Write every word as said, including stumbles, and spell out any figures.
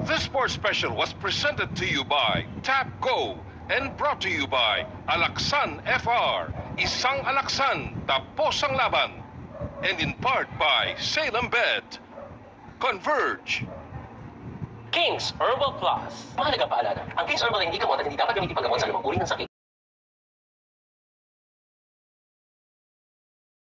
This sports special was presented to you by Tap Go and brought to you by Alaksan F R, Isang Alaksan, Tapos ang Laban, and in part by Salem Bet. Converge. King's Herbal Plus. Mahalaga paalala, ang King's Herbal ay hindi gamot at hindi dapat gamitin paggamot sa anumang uri ng sakit.